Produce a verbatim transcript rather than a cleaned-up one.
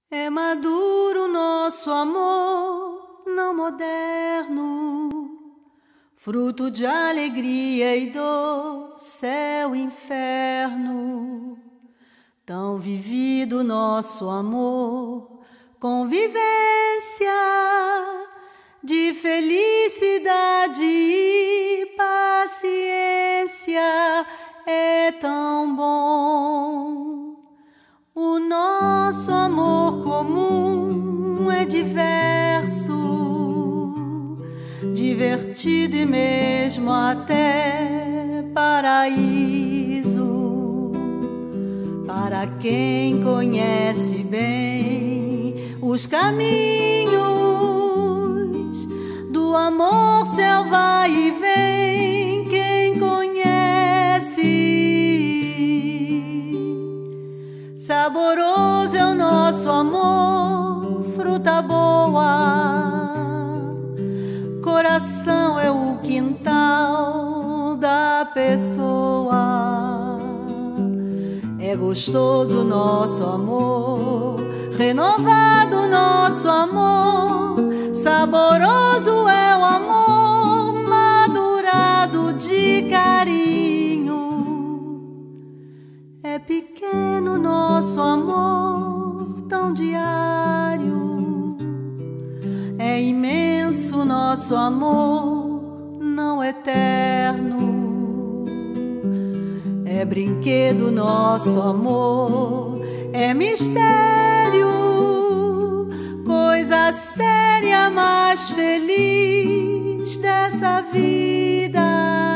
É maduro nosso amor não moderno, fruto de alegria e dor, céu e inferno. Tão vivido nosso amor, convivência de felicidade e paciência, é tão bom. O nosso amor comum é diverso, divertido e mesmo até paraíso, para quem conhece bem os caminhos do amor, céu vai e vem. Quem conhece, saboroso é o nosso amor, fruta boa. Coração é o quintal da pessoa. É gostoso nosso amor, renovado nosso amor. Saboroso é o amor, madurado de carinho. É pequeno nosso amor, tão diário. É imenso nosso amor, não eterno. É brinquedo nosso amor, é mistério. Coisa séria, mais feliz dessa vida.